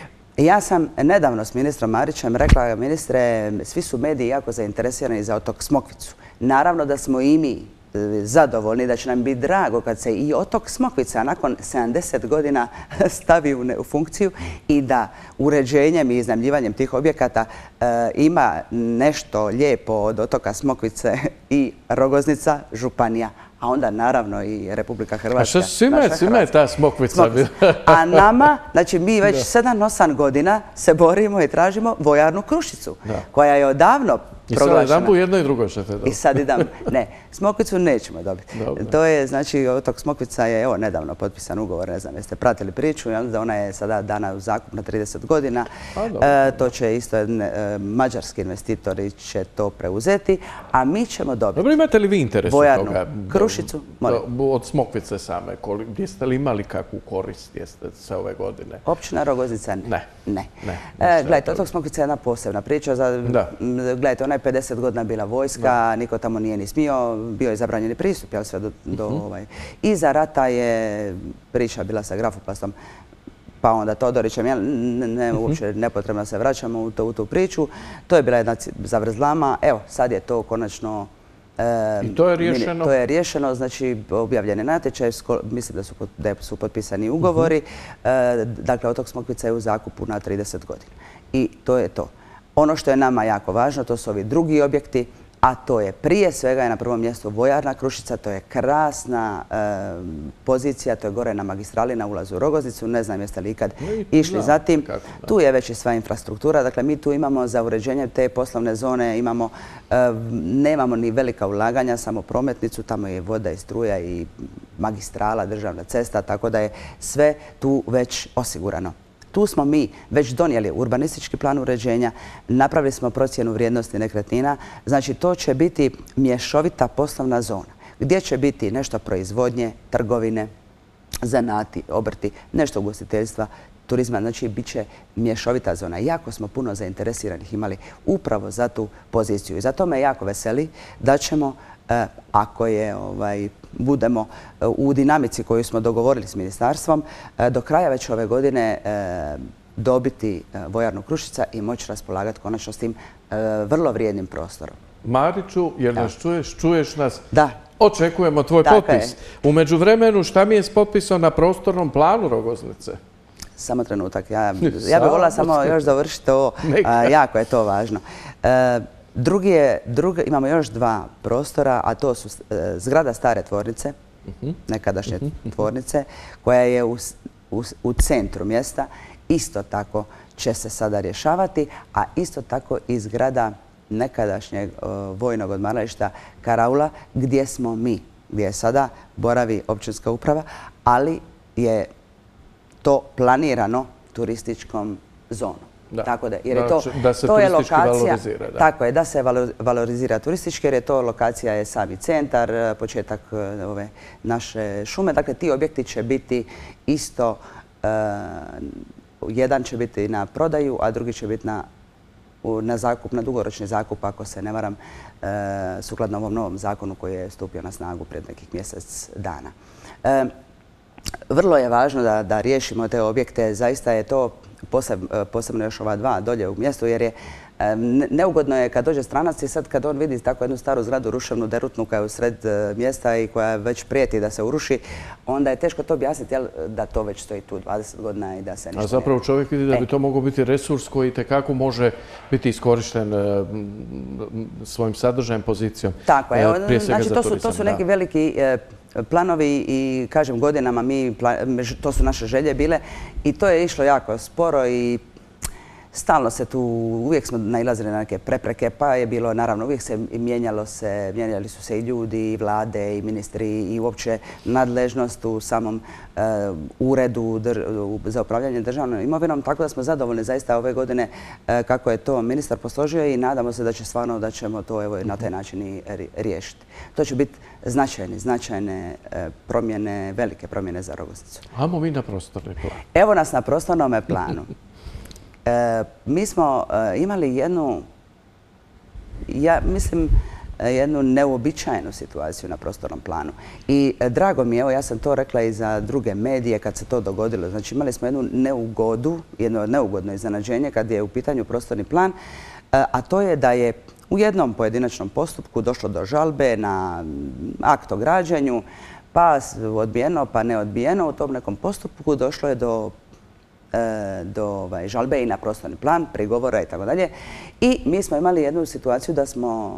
Ja sam nedavno s ministrom Marićem rekla, ministre, svi su mediji jako zainteresirani za otok Smokvicu. Naravno da smo i mi zadovoljni, da će nam biti drago kad se i otok Smokvica nakon sedamdeset godina stavi u, ne, u funkciju i da uređenjem i iznajmljivanjem tih objekata e, ima nešto lijepo od otoka Smokvice i Rogoznica, županija, a onda naravno i Republika Hrvatska. A što svima je ta Smokvica? A nama, znači mi već sedam osam godina se borimo i tražimo vojarnu Krušicu, da. koja je odavno proglašena. I sad jedan po jedno i drugo ćete dobiti. I sad idem, ne, Smokvicu nećemo dobiti. Dobre. To je, znači, otok Smokvica je, evo, nedavno potpisan ugovor, ne znam, jeste pratili priču, da ona je sada dana u zakup na trideset godina. A, e, to će isto, e, mađarski investitori će to preuzeti, a mi ćemo dobiti. Dobro, imate li vi interes vojarnu toga? Krušicu? Do, do, od Smokvice same, jeste li imali kakvu korist jeste sve ove godine? Općina Rogoznica ne. Ne. Ne. ne. E, gledajte, otok Smokvica je jedna posebna priča. Za, gledajte, ona je pedeset godina bila vojska, da. niko tamo nije ni smio, bio je zabranjeni pristup, jel sve do, do uh-huh. ovaj. Iza rata je priča bila sa grafoplastom, pa onda Todorićem, jel, ne, ne, uopće nepotrebno se vraćamo u, to, u tu priču. To je bila jedna zavrzlama, evo, sad je to konačno... E, I to je riješeno? To je riješeno, znači objavljen je natječaj, mislim da su, da su potpisani ugovori. Uh-huh. e, dakle, otok Smokvica je u zakupu na trideset godina. I to je to. Ono što je nama jako važno, to su ovi drugi objekti, a to je prije svega je na prvom mjestu vojarna Krušica, to je krasna e, pozicija, to je gore na magistrali na ulazu u Rogoznicu, ne znam jeste li ikad išli zatim. Tu je već i sva infrastruktura, dakle mi tu imamo za uređenje te poslovne zone, imamo, e, nemamo ni velika ulaganja, samo prometnicu, tamo je voda i struja i magistrala, državna cesta, tako da je sve tu već osigurano. Tu smo mi već donijeli urbanistički plan uređenja, napravili smo procjenu vrijednosti nekretnina, znači to će biti mješovita poslovna zona gdje će biti nešto proizvodnje, trgovine, zanati, obrti, nešto ugostiteljstva, turizma, znači bit će mješovita zona. Jako smo puno zainteresiranih imali upravo za tu poziciju i zato me jako veseli da ćemo, ako je ovaj, budemo u dinamici koju smo dogovorili s ministarstvom, do kraja već ove godine dobiti vojarnu Krušica i moći raspolagati konačno s tim vrlo vrijednim prostorom. Mariću, jer nas čuješ, čuješ nas? Da. Očekujemo tvoj potpis. U međuvremenu šta mi je s potpisom na prostornom planu Rogoznice? Samo trenutak. Ja bih volila samo još završiti ovo. Jako je to važno. Drugi je, imamo još dva prostora, a to su zgrada stare tvornice, nekadašnje tvornice, koja je u, u, u centru mjesta. Isto tako će se sada rješavati, a isto tako i zgrada nekadašnjeg uh, vojnog odmarališta Karaula, gdje smo mi, gdje sada boravi općinska uprava, ali je to planirano turističkom zonom. Da. Tako da, jer je to, da se to je turistički lokacija, valorizira. Da. Tako je, da se valorizira turistički, jer je to lokacija je sami centar, početak ove naše šume. Dakle, ti objekti će biti isto, uh, jedan će biti na prodaju, a drugi će biti na, na zakup, na dugoročni zakup, ako se ne varam, uh, sukladno ovom novom zakonu koji je stupio na snagu pred nekih mjesec dana. Uh, vrlo je važno da, da riješimo te objekte, zaista je to posebno još ova dva dolje u mjestu, jer je neugodno je kad dođe stranac i sad kad on vidi tako jednu staru zgradu, ruševnu, derutnu koja je u sred mjesta i koja već prijeti da se uruši, onda je teško to objasniti da to već stoji tu dvadeset godina i da se ništa... A zapravo čovjek vidi da bi to mogao biti resurs koji tekako može biti iskorišten svojim sadržajem, pozicijom. Tako je, znači to su, to su neki veliki planovi i kažem godinama mi, to su naše želje bile i to je išlo jako sporo i stalno se tu, uvijek smo nailazili na neke prepreke, pa je bilo, naravno, uvijek se mijenjalo se, mijenjali su se i ljudi, i vlade, i ministri, i uopće nadležnost u samom uh, uredu dr, za upravljanje državnom imovinom, tako da smo zadovoljni zaista ove godine uh, kako je to ministar posložio i nadamo se da će stvarno, da ćemo to evo, na taj način i riješiti. To će biti značajne, značajne uh, promjene, velike promjene za Rogoznicu. Ajmo mi na prostorni plan. Evo nas na prostornom planu. E, mi smo e, imali jednu, ja mislim, jednu neuobičajenu situaciju na prostornom planu. I e, drago mi je, evo ja sam to rekla i za druge medije kad se to dogodilo. Znači imali smo jednu neugodu, jedno neugodno iznenađenje kad je u pitanju prostorni plan, e, a to je da je u jednom pojedinačnom postupku došlo do žalbe na akt o građenju, pa odbijeno, pa neodbijeno. U tom nekom postupku došlo je do do ovaj, žalbe i na prostorni plan, prigovora i tako dalje. I mi smo imali jednu situaciju da smo,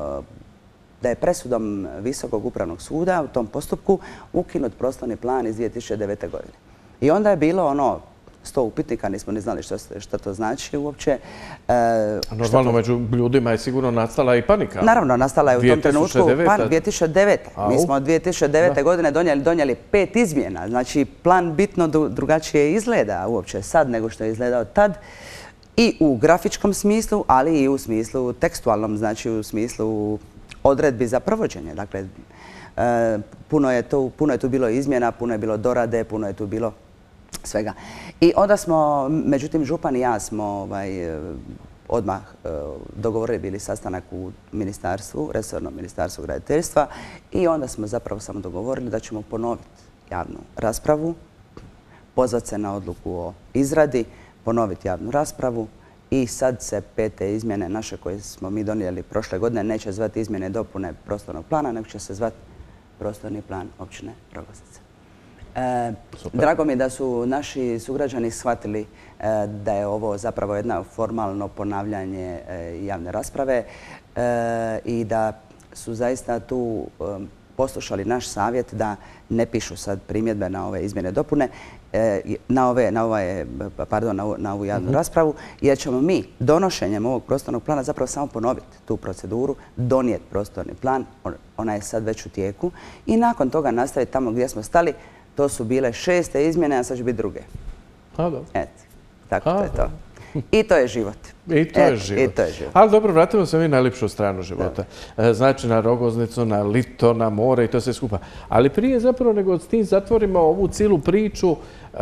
da je presudom Visokog upravnog suda u tom postupku ukinut prostorni plan iz dvije tisuće devete. godine. I onda je bilo ono, sto upitnika, nismo ni znali što, što to znači uopće. E, Normalno, to... među ljudima je sigurno nastala i panika. Naravno, nastala je u tom trenutku pan dvije tisuće devete. Mi smo dvije tisuće devete. godine donijeli, donijeli pet izmjena. Znači, plan bitno drugačije izgleda uopće sad nego što je izgledao tad. I u grafičkom smislu, ali i u smislu tekstualnom, znači u smislu odredbi za provođenje. Dakle, e, puno, je tu, puno je tu bilo izmjena, puno je bilo dorade, puno je tu bilo svega. I onda smo, međutim, župan i ja smo ovaj, odmah eh, dogovorili bili sastanak u ministarstvu, resornom ministarstvu graditeljstva i onda smo zapravo samo dogovorili da ćemo ponoviti javnu raspravu, pozvati se na odluku o izradi, ponoviti javnu raspravu i sad se pete izmjene naše koje smo mi donijeli prošle godine neće zvati izmjene i dopune prostornog plana, nego će se zvati prostorni plan općine Rogoznica. E, drago mi je da su naši sugrađani shvatili e, da je ovo zapravo jedno formalno ponavljanje e, javne rasprave. i da su zaista tu poslušali naš savjet da ne pišu sad primjedbe na ove izmjene dopune, na, ove, na, ovaj, pardon, na, na ovu javnu raspravu, jer ćemo mi donošenjem ovog prostornog plana zapravo samo ponoviti tu proceduru, donijeti prostorni plan, ona je sad već u tijeku, i nakon toga nastaviti tamo gdje smo stali. To su bile šeste izmjene, a sad će biti druge. A, dobro. Eto, tako to je to. I to je život. I to je život. I to je život. Ali dobro, vratimo se mi na najljepšu stranu života. Znači na Rogoznicu, na Lito, na more i to sve skupa. Ali prije zapravo nego s tim zatvorimo ovu cijelu priču,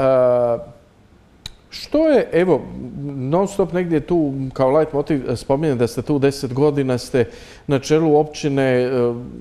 što je, evo, non stop negdje tu kao light motiv spominjem da ste tu deset godina, ste na čelu općine.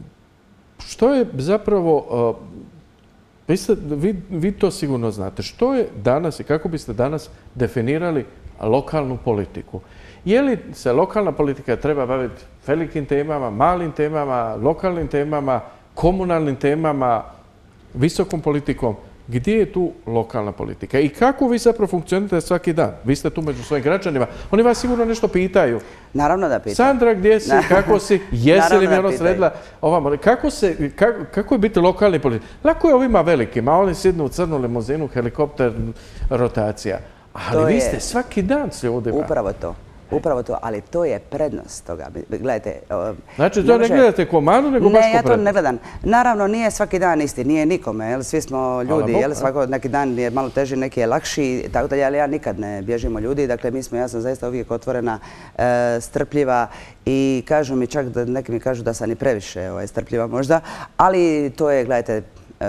Što je zapravo, vi, ste, vi, vi to sigurno znate, što je danas i kako biste danas definirali lokalnu politiku? Je li se lokalna politika treba baviti velikim temama, malim temama, lokalnim temama, komunalnim temama, visokom politikom? Gdje je tu lokalna politika? I kako vi zapravo funkcionirate svaki dan? Vi ste tu među svojim građanima. Oni vas sigurno nešto pitaju. Naravno da pitaju. Sandra, gdje si? Kako si? Jesi li mi ono sredila? Ovamo, kako, se, kako, kako je biti lokalni politik? Lako je ovima velikima. Oni sidnu u crnu limuzinu, helikopter, rotacija. Ali vi ste svaki dan s ljudima. Upravo to. Upravo to, ali to je prednost toga. Gledajte... Znači, to ne gledate ko manu, nego baš ko prednost? Ne, ja to ne gledam. Naravno, nije svaki dan isti, nije nikome. Svi smo ljudi, svako neki dan je malo teži, neki je lakši, tako da ja nikad ne bježim od ljudi. Dakle, mi smo, ja sam zaista uvijek otvorena, strpljiva i kažu mi čak, da neki mi kažu da sam i previše strpljiva možda, ali to je, gledajte,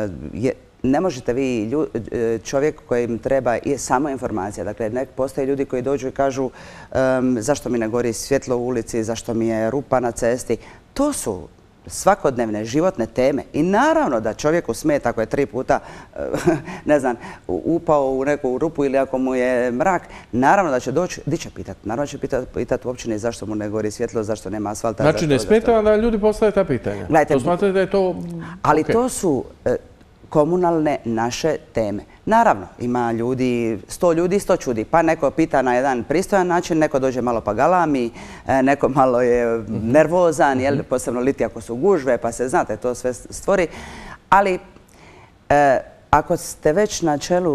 ne možete vi čovjek kojim treba samo informacija. Dakle, postoje ljudi koji dođu i kažu zašto mi ne gori svjetlo u ulici, zašto mi je rupa na cesti. To su svakodnevne životne teme. I naravno da čovjeku smeta ako je tri puta, ne znam, upao u neku rupu ili ako mu je mrak, naravno da će doći, di će pitati? Naravno će pitati u općini zašto mu ne gori svjetlo, zašto nema asfalta. Znači, ne smeta vam da ljudi postave ta pitanja? To smatrate da je to... Ali to su komunalne naše teme. Naravno, ima ljudi, sto ljudi, sto čudi. Pa neko pita na jedan pristojan način, neko dođe malo pa galami, neko malo je nervozan, jel, posebno liti ako su gužve, pa se, znate, to sve stvori. Ali ako ste već na čelu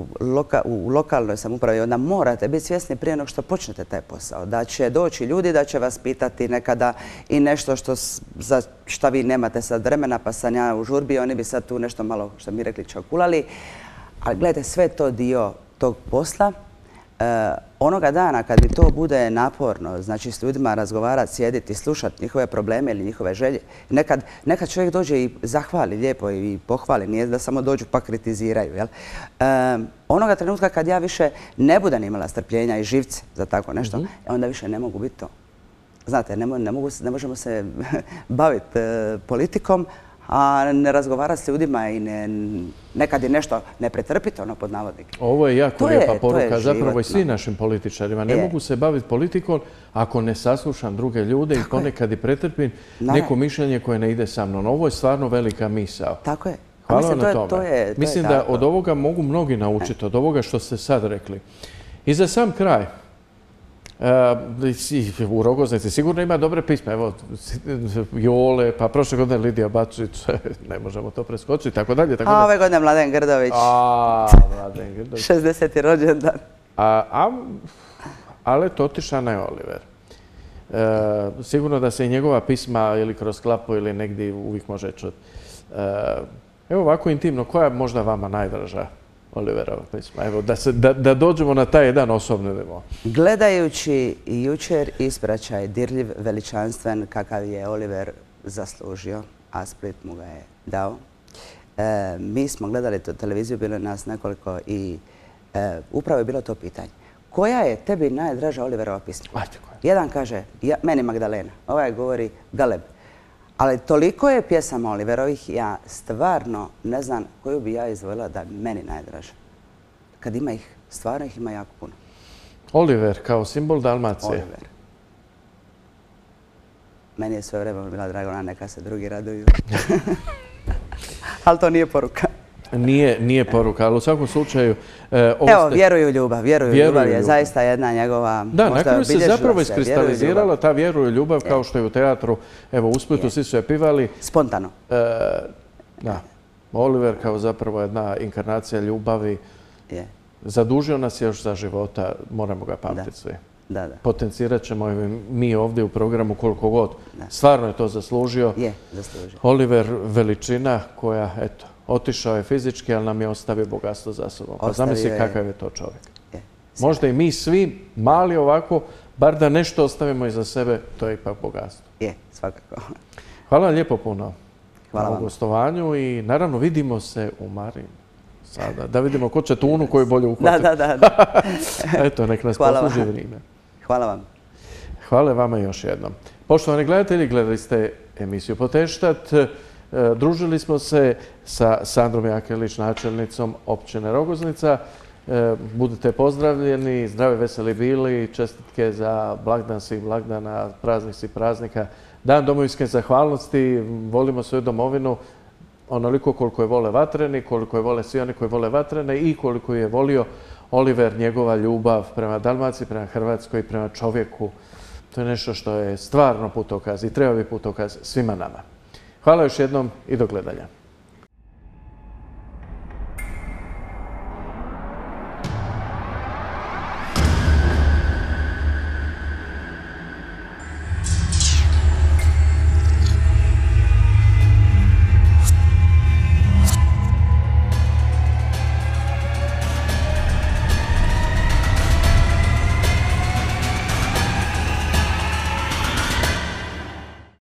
u lokalnoj samoupravi, onda morate biti svjesni prije nego što počnete taj posao. Da će doći ljudi, da će vas pitati nekada i nešto za što vi nemate sad vremena, pa sam ja u žurbi, oni bi sad tu nešto malo, što mi rekli, čakulali. Ali gledajte, sve to dio tog posla. Onoga dana kad mi to bude naporno, znači s ljudima razgovarati, sjediti, slušati njihove probleme ili njihove želje, nekad, nekad čovjek dođe i zahvali lijepo i pohvali, nije da samo dođu pa kritiziraju. Jel? E, onoga trenutka kad ja više ne budem imala strpljenja i živce za tako nešto, mm-hmm. onda više ne mogu biti to. Znate, ne, ne, mogu, ne možemo se baviti e, politikom, a ne razgovarati s ljudima i ne, nekad je nešto ne pretrpiti, ono pod navodnike. Ovo je jako lijepa poruka, zapravo i svi našim političarima. Ne mogu se baviti politikom ako ne saslušam druge ljude i ponekad i pretrpim neko mišljenje koje ne ide sa mnom. Ovo je stvarno velika misao. Tako je. Hvala vam na tome. Mislim da od ovoga mogu mnogi naučiti, od ovoga što ste sad rekli. I za sam kraj, u Rogoznici sigurno ima dobre pisme. Evo, Jole, pa prošle godine Lidija Bačić, ne možemo to preskočiti, tako dalje. A ove godine Mladen Grdović. A, Mladen Grdović. šezdeseti rođendan. Ale Totišana je Oliver. Sigurno da se i njegova pisma ili kroz klapu ili negdje uvijek može čuti. Evo ovako intimno, koja je možda vama najdraža Oliverova pisma? Evo, da, se, da, da dođemo na taj jedan osobni nivo. Gledajući jučer ispraćaj dirljiv, veličanstven kakav je Oliver zaslužio, a Split mu ga je dao. E, mi smo gledali tu televiziju, bilo je nas nekoliko i e, upravo je bilo to pitanje. Koja je tebi najdraža Oliverova pisma? Ajde, jedan kaže, ja, meni Magdalena, ovaj govori Galeb. Ali toliko je pjesama Oliverovih, ja stvarno ne znam koju bi ja izdvojila da meni najdraža. Kad ima ih, stvarno ih ima jako puno. Oliver kao simbol Dalmacije. Oliver. Meni je sve vreme bila draga, ona neka se drugi raduju. Ali to nije poruka. nije, nije poruka, ali u svakom slučaju... E, Evo, ste... vjeruju ljubav, vjeruju, vjeruju ljubav je ljubav. Zaista jedna njegova... Da, na kraju se zapravo iskristalizirala ta vjeruju ljubav, kao što je u teatru, evo u Splitu svi su je pivali. Spontano. E, da, Oliver kao zapravo jedna inkarnacija ljubavi. Je. Zadužio nas još za života, moramo ga pamtiti svi. Da, da. Potencirat ćemo mi ovdje u programu koliko god. Stvarno je to zaslužio. Je, zaslužio. Oliver veličina koja, eto, otišao je fizički, ali nam je ostavio bogatstvo za sobom. Pa zamisli kakav je to čovjek. Je. Možda i mi svi, mali ovako, bar da nešto ostavimo iza sebe, to je ipak bogatstvo. Je, svakako. Hvala vam lijepo puno Hvala na vam. gostovanju i naravno vidimo se u Marini. Sada, da vidimo ko će tunu koju bolje uhvatiti. Da, da, da. Eto, nek nas posluži vrijeme. Hvala vam. Hvala vama još jednom. Poštovani gledatelji, gledali ste emisiju Poteštat. Družili smo se sa Sandrom Jakelić, načelnicom općine Rogoznica. Budite pozdravljeni, zdravi, veseli bili, čestitke za blagdan svih blagdana, praznik svih praznika, dan domovinske zahvalnosti, volimo svoju domovinu onoliko koliko je vole Vatreni, koliko je vole svi oni koji vole Vatrene i koliko je volio Oliver, njegova ljubav prema Dalmaciji, prema Hrvatskoj, prema čovjeku. To je nešto što je stvarno putokaz i treba biti putokaz svima nama. Hvala još jednom i do gledanja.